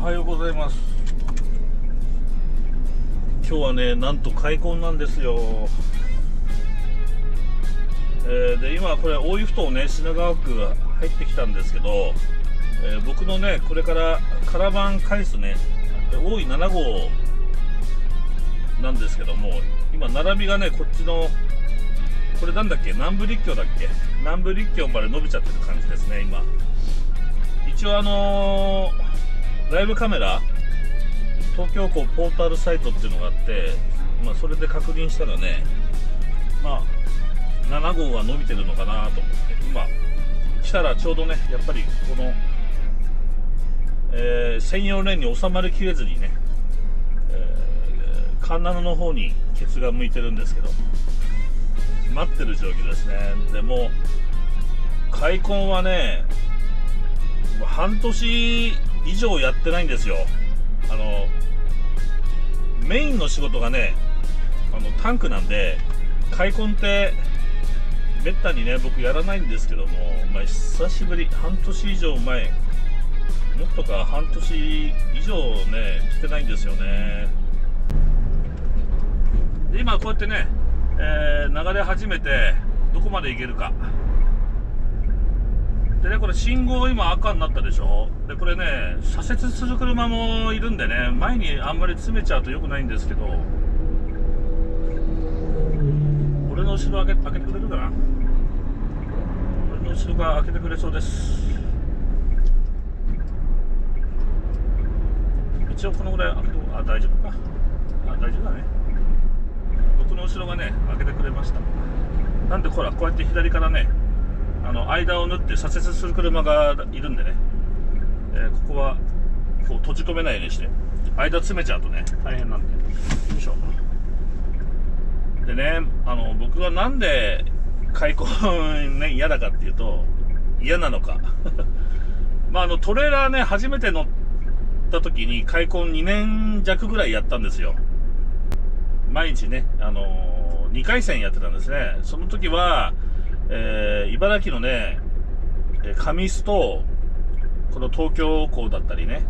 はようございます。今日はね、なんと開墾なんですよ。で今これ大湯ふ頭ね、品川区が入ってきたんですけど、僕のねこれからカラバン返すね大井7号なんですけども、今並びがねこっちのこれなんだっけ、南部陸橋だっけ、南部陸橋まで伸びちゃってる感じですね。今一応ライブカメラ東京港ポータルサイトっていうのがあって、それで確認したらね、7号は伸びてるのかなと思って、今来たらちょうどねやっぱりこの、専用レーンに収まりきれずにね、環七の方にケツが向いてるんですけど、待ってる状況ですね。でも開墾はね半年以上やってないんですよ。メインの仕事がねタンクなんで、開墾ってめったにね僕やらないんですけども、久しぶり、半年以上前、もっとか半年以上ね来てないんですよね。で今こうやってね、流れ始めてどこまで行けるかでね、これ信号今赤になったでしょ。でこれね左折する車もいるんでね、前にあんまり詰めちゃうと良くないんですけど、俺の後ろ開けてくれるかな。俺の後ろが開けてくれそうです。一応このぐらい開けて、大丈夫か、大丈夫だね。僕の後ろがね開けてくれました。なんでほらこうやって左からね間を縫って左折する車がいるんでね、ここはこう閉じ込めないようにして、間詰めちゃうとね大変なんで、よいしょ。でね僕はなんで開墾ね嫌だかっていうと、嫌なのかトレーラーね初めて乗った時に開墾2年弱ぐらいやったんですよ。毎日ね2回戦やってたんですね。その時は茨城のね神栖とこの東京港だったりね、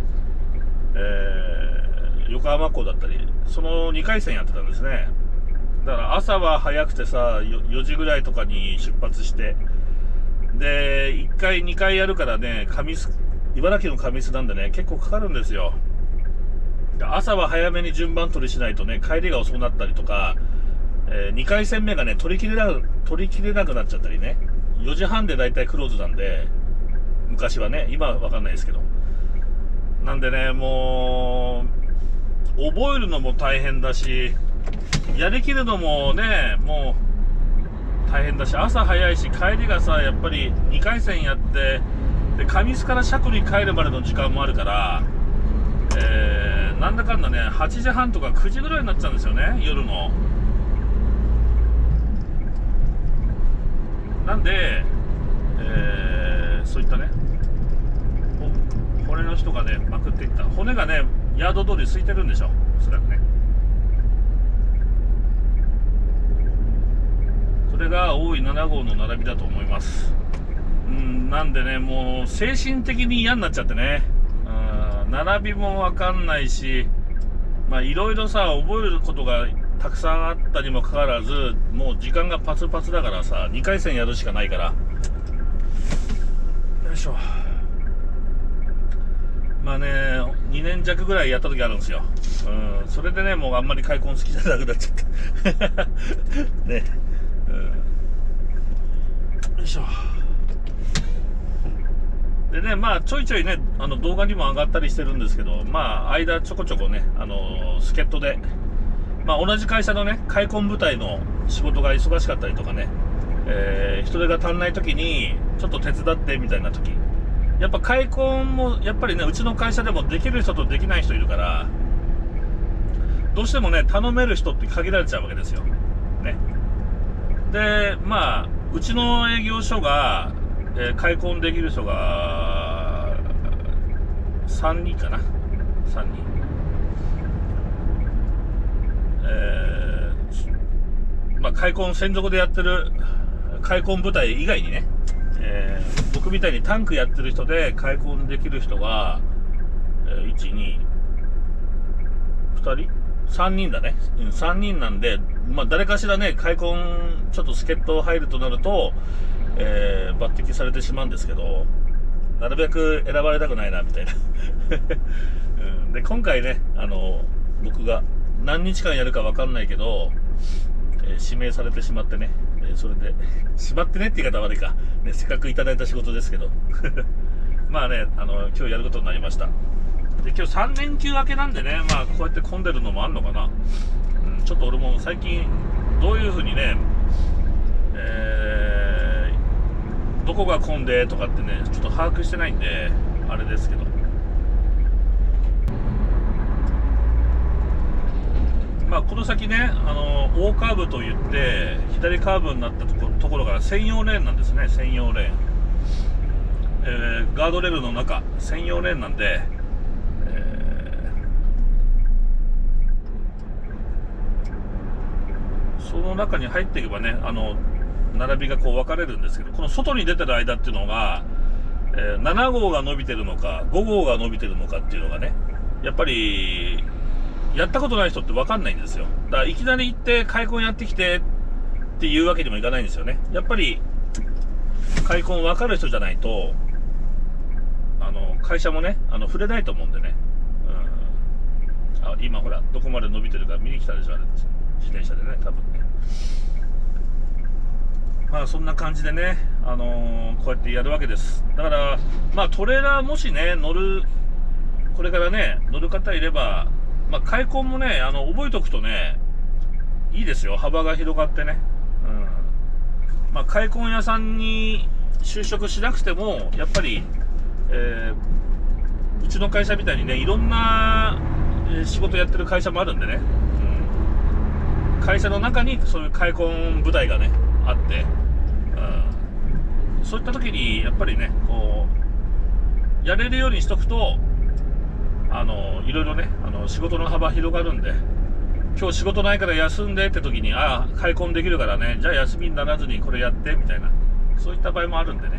横浜港だったり、その2回戦やってたんですね。だから朝は早くてさ、4時ぐらいとかに出発して、で1回2回やるからね、茨城の神栖なんでね結構かかるんですよ。朝は早めに順番取りしないとね帰りが遅くなったりとか、2回戦目がね取り切れなくなっちゃったりね。4時半でだいたいクローズなんで、昔はね、今は分かんないですけど、なんでねもう覚えるのも大変だし、やりきるのもねもう大変だし、朝早いし、帰りがさやっぱり2回戦やって、で神栖から車庫に帰るまでの時間もあるから、なんだかんだね8時半とか9時ぐらいになっちゃうんですよね、夜の。なんで、そういったね骨の人がねまくっていった、骨がねヤード通り空いてるんでしょ、おそらくね。それが大井7号の並びだと思います。なんでねもう精神的に嫌になっちゃってね、並びも分かんないし、いろいろさ覚えることがたくさんあったにもかかわらず、もう時間がパツパツだからさ、2回戦やるしかないから、よいしょ。2年弱ぐらいやった時あるんですよ。それでねもうあんまり開墾好きじゃなくなっちゃったね。よいしょ。でねちょいちょいね動画にも上がったりしてるんですけど、間ちょこちょこね助っ人で、同じ会社のね開墾部隊の仕事が忙しかったりとかね、人手が足んない時にちょっと手伝ってみたいな時、やっぱ開墾もやっぱりねうちの会社でもできる人とできない人いるから、どうしてもね頼める人って限られちゃうわけですよね。でうちの営業所が開墾できる人が3人かな、3人。開墾専属でやってる開墾部隊以外にね、僕みたいにタンクやってる人で開墾できる人が、 1、2、2人 ?3 人だね。3人なんで、まあ誰かしらね、開墾ちょっと助っ人入るとなると、抜擢されてしまうんですけど、なるべく選ばれたくないな、みたいな。で、今回ね、僕が何日間やるかわかんないけど、指名されてしまってね、それで、しまってねって言い方悪いか、ね、せっかくいただいた仕事ですけど、まあね、今日やることになりました。で、今日3連休明けなんでね、まあこうやって混んでるのもあんのかな。ちょっと俺も最近、どういう風にね、どこが混んでとかってね、ちょっと把握してないんで、あれですけど。まあ、この先ね、大カーブといって、左カーブになったところから専用レーンなんですね、専用レーン。ガードレールの中、専用レーンなんで、その中に入っていけばね、並びがこう分かれるんですけど、この外に出てる間っていうのが、7号が伸びてるのか、5号が伸びてるのかっていうのがね、やっぱり、やったことない人って分かんないんですよ。だからいきなり行って開墾やってきてっていうわけにもいかないんですよね。やっぱり開墾分かる人じゃないと会社もね触れないと思うんでね、今ほらどこまで伸びてるか見に来たでしょ、あれ自転車でね、多分ね。まあそんな感じでね、こうやってやるわけです。だからまあトレーラーもしねこれからね乗る方いれば、まあ、開墾もね、覚えておくとね、いいですよ。幅が広がってね。まあ、開墾屋さんに就職しなくても、やっぱり、うちの会社みたいにね、いろんな、仕事やってる会社もあるんでね。会社の中にそういう開墾部隊がね、あって、そういった時に、やっぱりね、こう、やれるようにしとくと、いろいろね、仕事の幅広がるんで、今日仕事ないから休んでって時に、開墾できるからね、じゃあ休みにならずにこれやって、みたいな、そういった場合もあるんでね。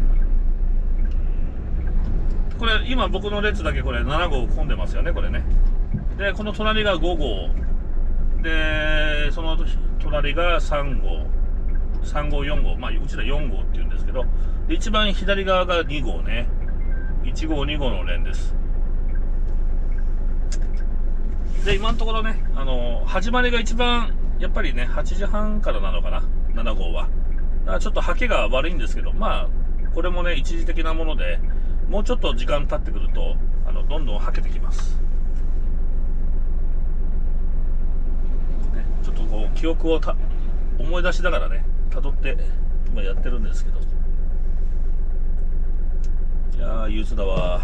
これ、今僕の列だけこれ7号混んでますよね、これね。で、この隣が5号。で、その隣が3号。3号、4号。まあ、うちら4号って言うんですけど、で、一番左側が2号ね。1号、2号のレーンです。で、今のところね、始まりが一番、やっぱりね、8時半からなのかな、7号は。だからちょっとハケが悪いんですけど、まあ、これもね、一時的なもので、もうちょっと時間経ってくると、どんどんハケてきます。ね、ちょっとこう、記憶を思い出しながらね、辿って、今やってるんですけど。いやー、憂鬱だわ。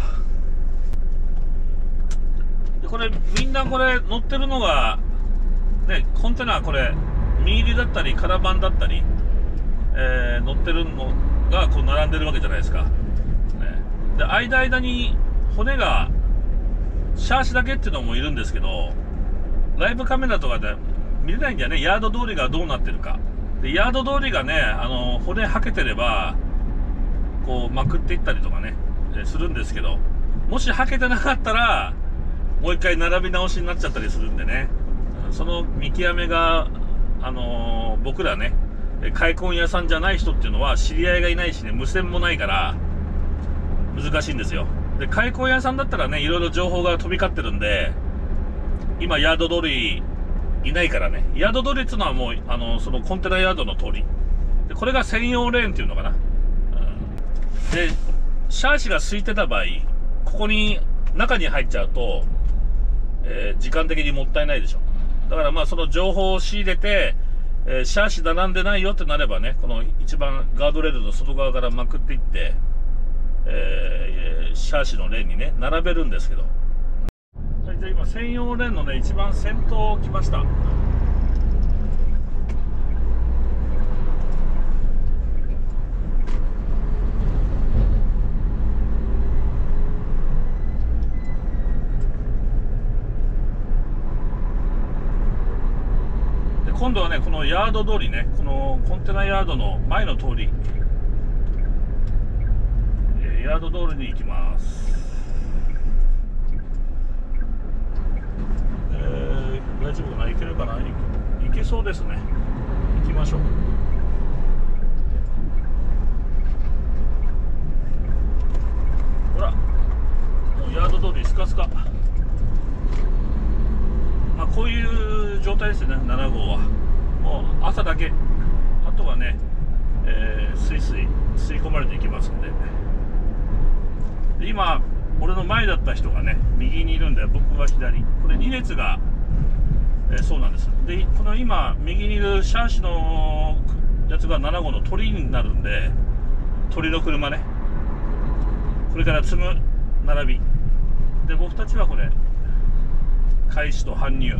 これみんなこれ乗ってるのがね、コンテナこれ身入りだったりカラバンだったり、乗ってるのがこう並んでるわけじゃないですか、ね、で間に骨がシャーシだけっていうのもいるんですけど、ライブカメラとかで見れないんだよね、ヤード通りがどうなってるか。でヤード通りがね、骨はけてればこうまくっていったりとかね、するんですけど、もしはけてなかったらもう一回並び直しになっちゃったりするんでね、その見極めが、僕らね、開墾屋さんじゃない人っていうのは知り合いがいないしね、無線もないから難しいんですよ。で、開墾屋さんだったらね、いろいろ情報が飛び交ってるんで、今ヤード通りいないからね、ヤード通りっていうのはもう、そのコンテナヤードの通りで、これが専用レーンっていうのかな、で、シャーシが空いてた場合、ここに中に入っちゃうと、時間的にもったいないでしょ。だからまあその情報を仕入れて、シャーシ並んでないよってなればね、この一番ガードレールの外側からまくっていって、シャーシのレーンにね並べるんですけど、じゃあ今専用レーンのね一番先頭来ました。今度はね、このヤード通りね、このコンテナヤードの前の通り、ヤード通りに行きます。 大丈夫かな、行けるかな、行けそうですね。行きましょう。ほら、もうヤード通りスカスカ。まあこういう状態ですね、7号は。もう朝だけ、あとはね、スイスイ吸い込まれていきますんで。で今俺の前だった人がね右にいるんで、僕は左。これ2列が、そうなんです。でこの今右にいるシャーシのやつが7号の鳥になるんで、鳥の車ね、これから積む並びで、僕たちはこれ開始と搬入。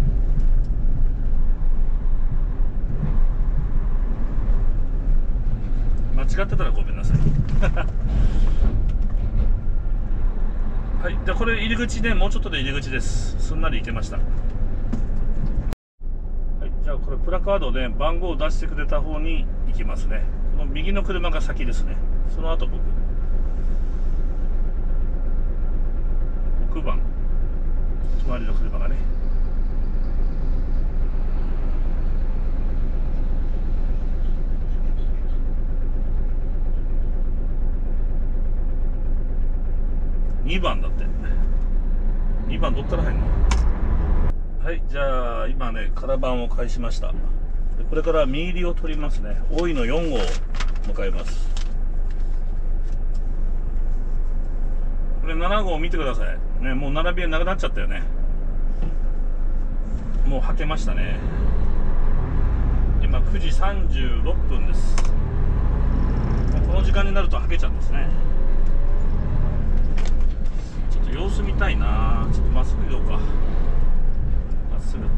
間違ってたらごめんなさいはい、じゃあこれ入り口で、もうちょっとで入り口です。すんなり行けました。はい、じゃあこれプラカードで番号を出してくれた方に行きますね。この右の車が先ですね。その後僕6番、隣の車がね。2番だって。2番どっから入んの？はい、じゃあ今ねカラバンを返しました。でこれから実入りを取りますね。大井の4号を迎えます。これ7号見てくださいね。もう並びがなくなっちゃったよね。もうはけましたね。今9時36分です。この時間になるとはけちゃうんですね。様子見たいな。ちょっとまっすぐ行こうか。まっすぐ。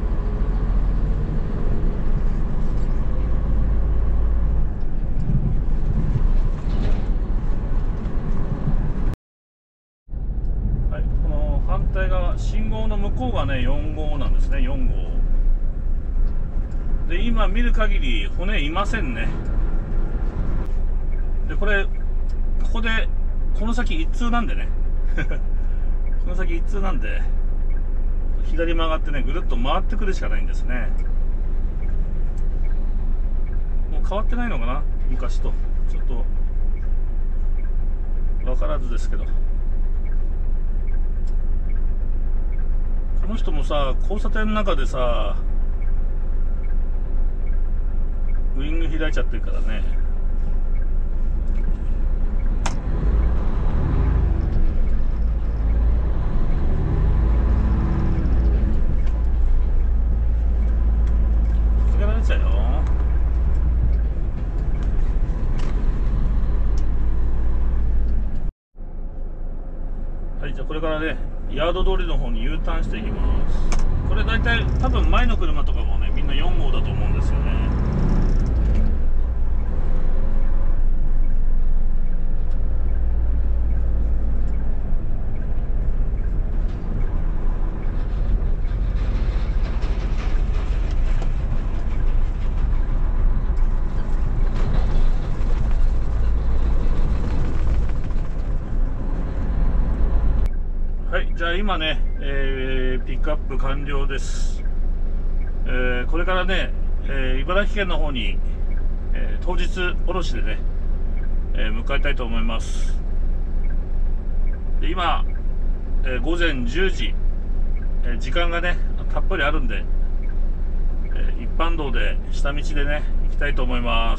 はい、この反対側、信号の向こうがね4号なんですね。4号で今見る限り骨いませんね。でこれここでこの先一通なんでねこの先一通なんで、左曲がってねぐるっと回ってくるしかないんですね。もう変わってないのかな、昔と。ちょっと分からずですけど、この人もさ交差点の中でさウイング開いちゃってるからね。はい、じゃあこれからねヤード通りの方に U ターンしていきます。これ大体多分前の車とかもねみんな4号だと思うんですよね。はい、じゃあ今ね、ピックアップ完了です。これからね、茨城県の方に、当日卸でね、向かいたいと思います。で今、午前10時、時間がねたっぷりあるんで、一般道で下道でね行きたいと思います。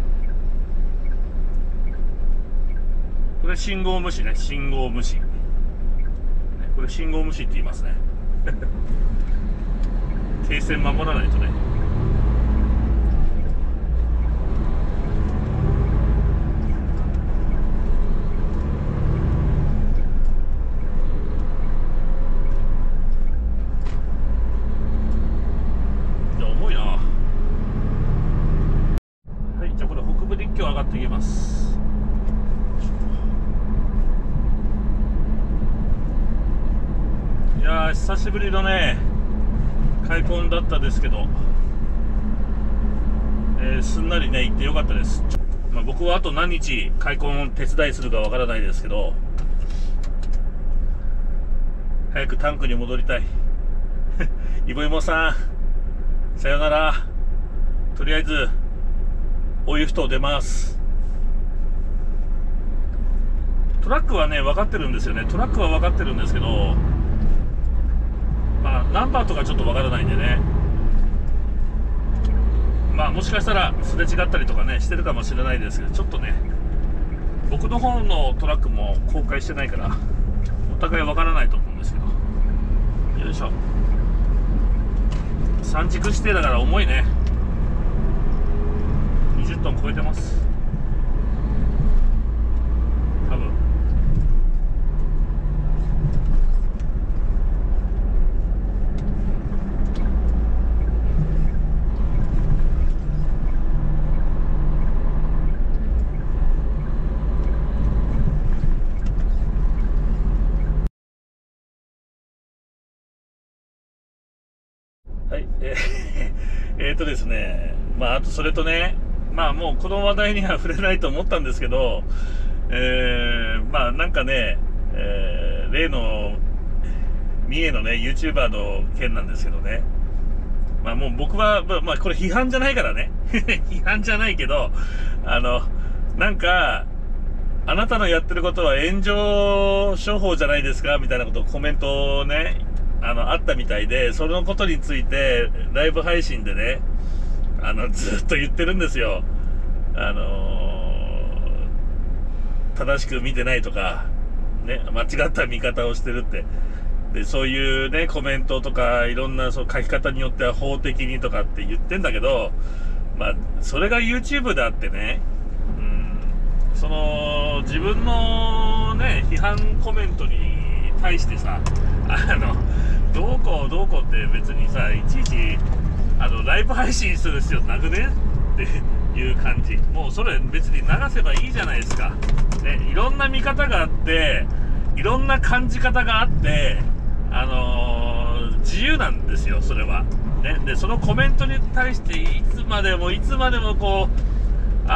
これ信号無視ね、信号無視。これ信号無視って言いますね停線守らないとね。じゃあ重いな。はい、じゃあこれ北部陸橋上がっていきます。いやー久しぶりのね開墾だったですけど、すんなりね行ってよかったです。まあ、僕はあと何日開墾手伝いするかわからないですけど、早くタンクに戻りたい。 イボイモさん、さよなら。とりあえずお湯ふ頭出ます。トラックはね分かってるんですよね。トラックは分かってるんですけど、まあナンバーとかちょっと分からないんでね、まあもしかしたらすれ違ったりとかねしてるかもしれないですけど、ちょっとね僕の方のトラックも公開してないからお互い分からないと思うんですけど、よいしょ。三軸指定だから重いね。20トン超えてます、多分。はい、ですね、まああとそれとね、まあもうこの話題には触れないと思ったんですけど、まあなんかね、例の三重のね YouTuber の件なんですけどね、まあもう僕はまあこれ批判じゃないからね批判じゃないけど、なんかあなたのやってることは炎上商法じゃないですかみたいなことをコメントをねあったみたいで、そのことについてライブ配信でねずっと言ってるんですよ。正しく見てないとかね、間違った見方をしてるって。でそういうねコメントとかいろんな書き方によっては法的にとかって言ってんだけど、まあそれが YouTube であってね、その自分のね批判コメントに対してさ、どうこうって別にさ、いちいちライブ配信する必要なくねっていう感じ。もうそれ別に流せばいいじゃないですか、ね、いろんな見方があっていろんな感じ方があって、自由なんですよそれは、ね、でそのコメントに対していつまでもこう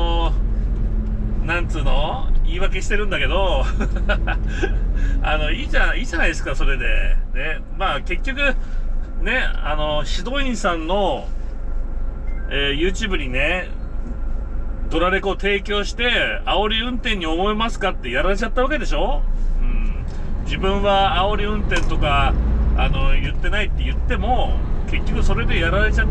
なんつうの言い訳してるんだけどいいじゃないですかそれでね。まあ結局ね指導員さんの、YouTube にねドラレコを提供して煽り運転に思いますかってやられちゃったわけでしょ。自分は煽り運転とか言ってないって言っても結局それでやられちゃって、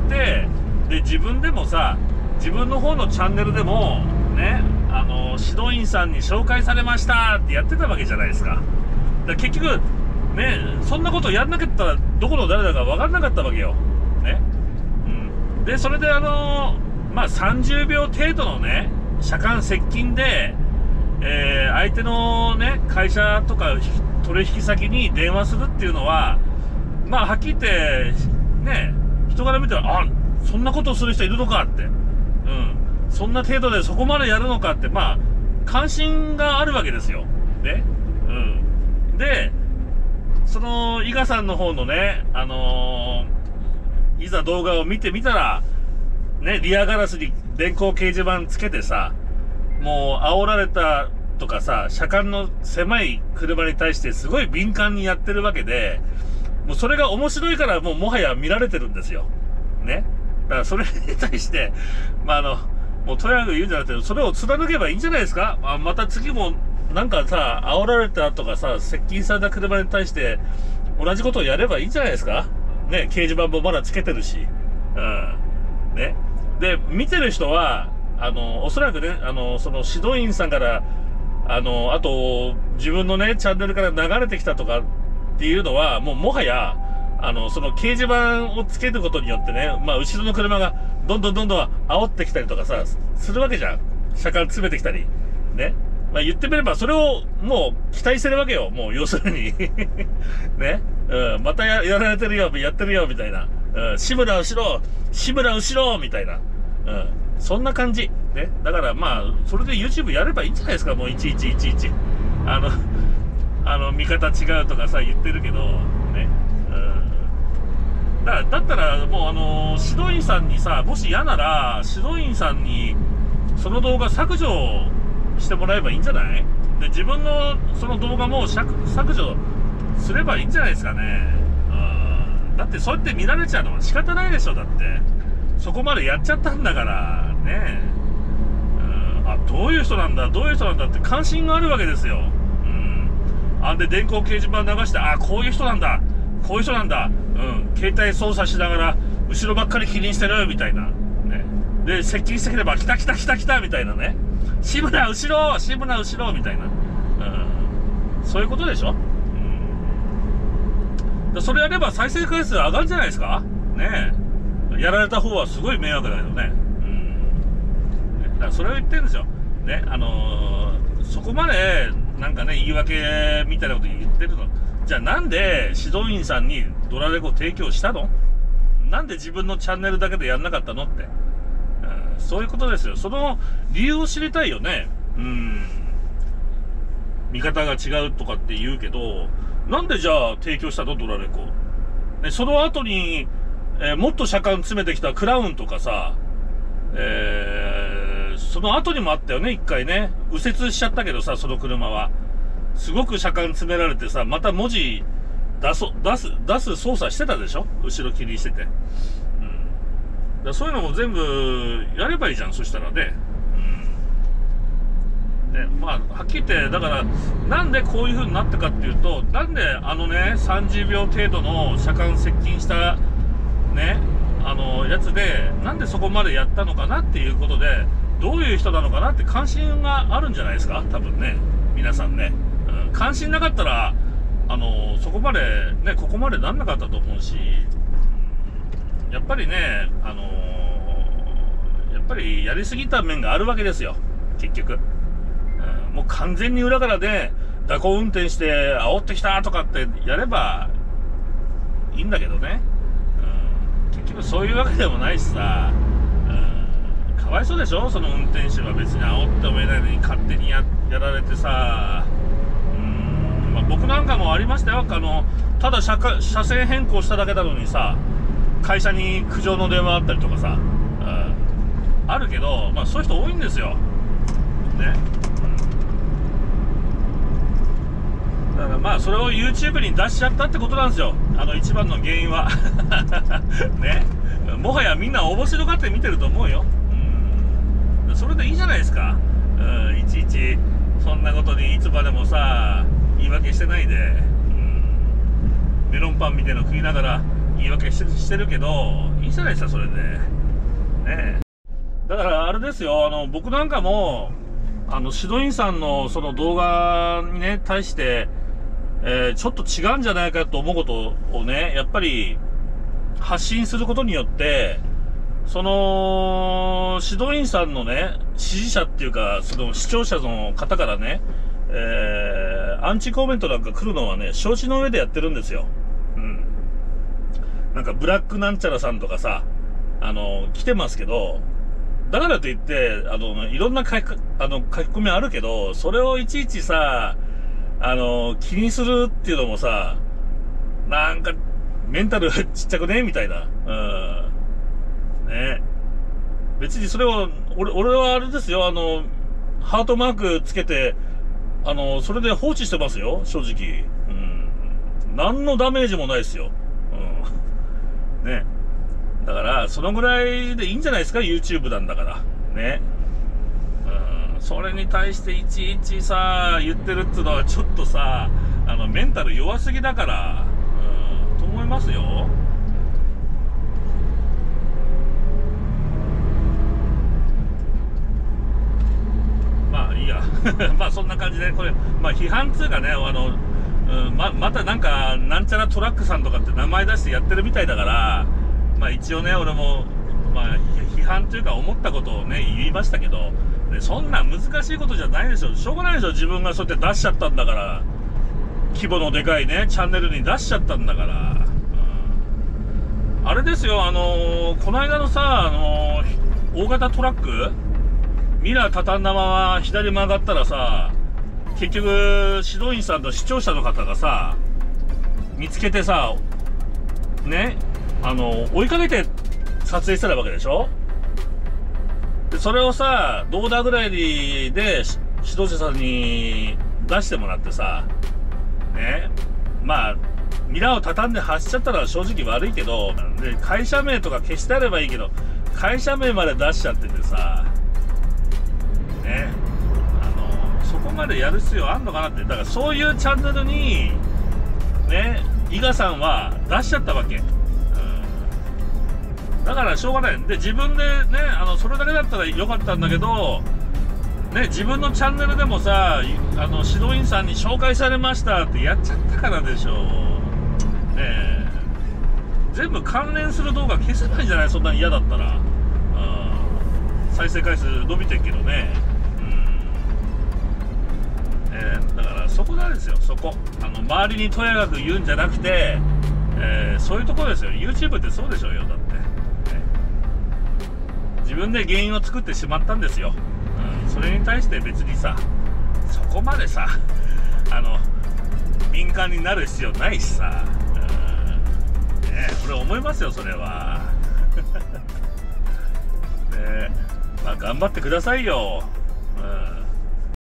で自分でもさ自分の方のチャンネルでもね指導員さんに紹介されましたってやってたわけじゃないですか。だから結局ねそんなことやんなかったらどこの誰だか分かんなかったわけよね。でそれでまあ30秒程度のね車間接近で、相手のね会社とか取引先に電話するっていうのはまあはっきり言ってね人から見たらそんなことをする人いるのかって、そんな程度でそこまでやるのかって、まあ関心があるわけですよね。でその伊賀さんの方のねいざ動画を見てみたらね、リアガラスに電光掲示板つけてさ、もう煽られたとかさ、車間の狭い車に対してすごい敏感にやってるわけで、もうそれが面白いからもはや見られてるんですよね。だからそれに対してもうとやかく言うんじゃなくてそれを貫けばいいんじゃないですか。また次もなんかさ煽られたとかさ接近された車に対して同じことをやればいいんじゃないですかね。掲示板もまだつけてるし、ね。で見てる人はおそらくねその指導員さんからあと自分のねチャンネルから流れてきたとかっていうのはもはやその掲示板をつけることによってね、まあ後ろの車がどんどん煽ってきたりとかさするわけじゃん。車間詰めてきたりね。まあ言ってみればそれをもう期待してるわけよ。もう要するにね、またやられてるよ、やってるよみたいな、志村後ろみたいな、そんな感じね。だからまあそれで YouTube やればいいんじゃないですか。もういちいち見方違うとかさ言ってるけどね。だったらもう指導員さんにさ、もし嫌なら指導員さんにその動画削除してもらえばいいんじゃない？で自分のその動画も削除すればいいんじゃないですかね。 だってそうやって見られちゃうのは仕方ないでしょ。だってそこまでやっちゃったんだからね。あ、どういう人なんだどういう人なんだって関心があるわけですよ。あんで電光掲示板流して、あ、こういう人なんだこういう人なんだ、携帯操作しながら後ろばっかり気にしてるみたいな、ね、で接近してくれば来た来た来た来たみたいなね、志村後ろ志村後ろみたいな、そういうことでしょ。それやれば再生回数上がるんじゃないですかね。やられた方はすごい迷惑だけどね。だからそれを言ってるんですよね。そこまでなんかね言い訳みたいなこと言ってるの。じゃあなんで指導員さんにドラレコ提供したの？なんで自分のチャンネルだけでやんなかったのって、そういうことですよ。その理由を知りたいよね。見方が違うとかって言うけど、なんでじゃあ提供したのドラレコ。でその後に、もっと車間詰めてきたクラウンとかさ、その後にもあったよね、一回ね。右折しちゃったけどさ、その車は。すごく車間詰められてさ、また文字出す操作してたでしょ、後ろ気にしてて。だそういうのも全部やればいいじゃん、そしたらね。まあ、はっきり言って、だから、なんでこういう風になったかっていうと、なんで30秒程度の車間接近した、ね、やつで、なんでそこまでやったのかなっていうことで、どういう人なのかなって関心があるんじゃないですか、多分ね。皆さんね。関心なかったら、そこまで、ね、ここまでなんなかったと思うし、やっぱりね、やっぱりやりすぎた面があるわけですよ、結局。もう完全に裏からで、蛇行運転して煽ってきたとかってやればいいんだけどね。結局そういうわけでもないしさ、かわいそうでしょ、その運転手は。別に煽ってもいないのに勝手に やられてさ。まあ、僕なんかもありましたよ。ただ車線変更しただけなのにさ、会社に苦情の電話あったりとかさ、あるけど、まあそういう人多いんですよね。だからまあそれを YouTube に出しちゃったってことなんですよ、一番の原因はね。もはやみんな面白がって見てると思うよ。それでいいじゃないですか。いちいちそんなことにいつまでもさ言い訳してないで、メロンパンみたいなの食いながら言い訳してるけど、いいじゃないですか、それでね。だからあれですよ、僕なんかも指導員さんのその動画にね対して、ちょっと違うんじゃないかと思うことをね、やっぱり発信することによって、その指導員さんのね支持者っていうか、その視聴者の方からね、アンチコメントなんか来るのはね承知の上でやってるんですよ。なんかブラックなんちゃらさんとかさ、来てますけど、だからといっていろんな書き込みあるけど、それをいちいちさ気にするっていうのもさ、なんかメンタルちっちゃくねみたいな。ね、別にそれを俺はあれですよ、ハートマークつけてそれで放置してますよ、正直。何のダメージもないですよ。ね。だからそのぐらいでいいんじゃないですか、 YouTube なんだからね。それに対していちいちさ言ってるっていうのはちょっとさ、メンタル弱すぎだからと思いますよ。まあいいやまあそんな感じで、これまあ批判つうかね、またなんかなんちゃらトラックさんとかって名前出してやってるみたいだから、まあ一応ね俺もまあ批判というか思ったことをね言いましたけど、そんな難しいことじゃないでしょ。しょうがないでしょ、自分がそうやって出しちゃったんだから。規模のでかいねチャンネルに出しちゃったんだから。あれですよ、この間のさ大型トラックミラー畳んだまま左曲がったらさ、結局指導員さんと視聴者の方がさ見つけてさね、追いかけて撮影してたわけでしょ。でそれをさどうだぐらいで指導者さんに出してもらってさね、まあミラーを畳んで走っちゃったら正直悪いけど、で会社名とか消してあればいいけど、会社名まで出しちゃっててさね、そこまでやる必要あんのかなって。だからそういうチャンネルにね伊賀さんは出しちゃったわけ、だからしょうがない。で自分でねそれだけだったらよかったんだけどね、自分のチャンネルでもさ指導員さんに紹介されましたってやっちゃったからでしょね。全部関連する動画消せばいいんじゃない、そんなに嫌だったら。再生回数伸びてるけどね、だからそこなんですよ。そこ周りにとやかく言うんじゃなくて、そういうところですよ。 YouTube ってそうでしょうよ。だって、自分で原因を作ってしまったんですよ、それに対して別にさそこまでさ敏感になる必要ないしさ、俺思いますよそれはね。まあ頑張ってくださいよ。